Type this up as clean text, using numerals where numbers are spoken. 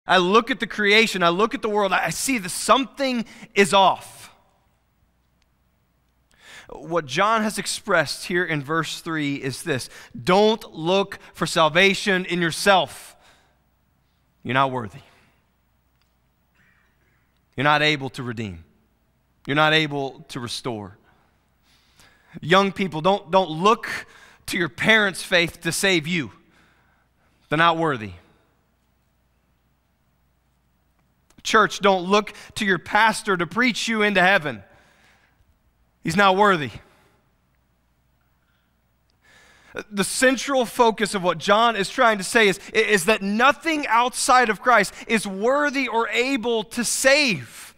I look at the creation, I look at the world, I see that something is off. What John has expressed here in verse 3 is this: don't look for salvation in yourself. You're not worthy. You're not able to redeem. You're not able to restore. Young people, don't look to your parents' faith to save you. They're not worthy. Church, don't look to your pastor to preach you into heaven. He's not worthy. The central focus of what John is trying to say is that nothing outside of Christ is worthy or able to save.